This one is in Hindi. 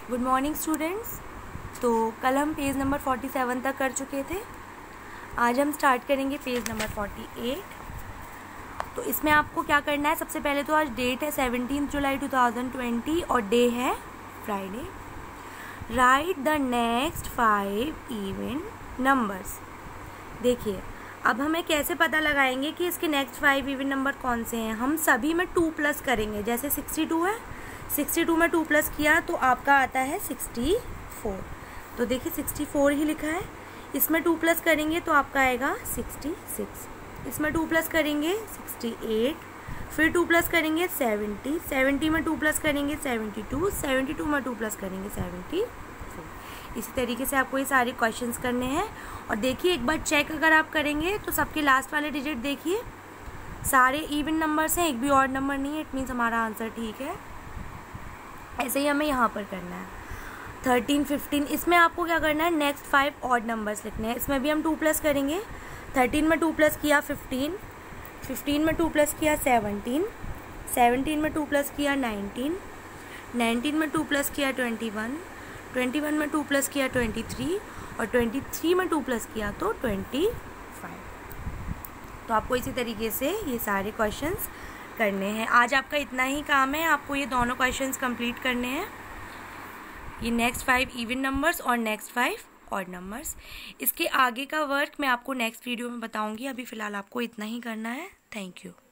Good morning students. तो कल हम पेज नंबर 47 तक कर चुके थे। आज हम स्टार्ट करेंगे पेज नंबर 48। तो इसमें आपको क्या करना है, सबसे पहले तो आज डेट है 17 जुलाई 2020 और डे है Friday. Write the next 5 even numbers. देखिए अब हमें कैसे पता लगाएंगे कि इसके नेक्स्ट 5 इवन नंबर कौन से हैं। हम सभी में 2 प्लस करेंगे। जैसे 62 है, 62 में 2 प्लस किया तो आपका आता है 64। तो देखिए 64 ही लिखा है। इसमें 2 प्लस करेंगे तो आपका आएगा 66। इसमें 2 प्लस करेंगे 68, फिर 2 प्लस करेंगे 70, 70 में 2 प्लस करेंगे 72, 72 में 2 प्लस करेंगे 74। इसी तरीके से आपको ये सारे क्वेश्चंस करने हैं। और देखिए एक बार चेक अगर आप करेंगे तो सबके लास्ट वाले डिजिट देखिए सारे इवन नंबर्स हैं, एक भी ऑड नंबर नहीं है। इट मीन्स हमारा आंसर ठीक है। ऐसे ही हमें यहाँ पर करना है 13, 15। इसमें आपको क्या करना है, नेक्स्ट 5 ऑड नंबर्स लिखने हैं। इसमें भी हम 2 प्लस करेंगे। 13 में 2 प्लस किया 15, 15 में 2 प्लस किया 17, 17 में 2 प्लस किया 19, 19 में 2 प्लस किया 21, 21 में 2 प्लस किया 23 और 23 में 2 प्लस किया तो 25। तो आपको इसी तरीके से ये सारे क्वेश्चंस करने हैं। आज आपका इतना ही काम है, आपको ये दोनों क्वेश्चंस कंप्लीट करने हैं, ये नेक्स्ट 5 इवन नंबर्स और नेक्स्ट 5 ऑड नंबर्स। इसके आगे का वर्क मैं आपको नेक्स्ट वीडियो में बताऊंगी। अभी फ़िलहाल आपको इतना ही करना है। Thank you.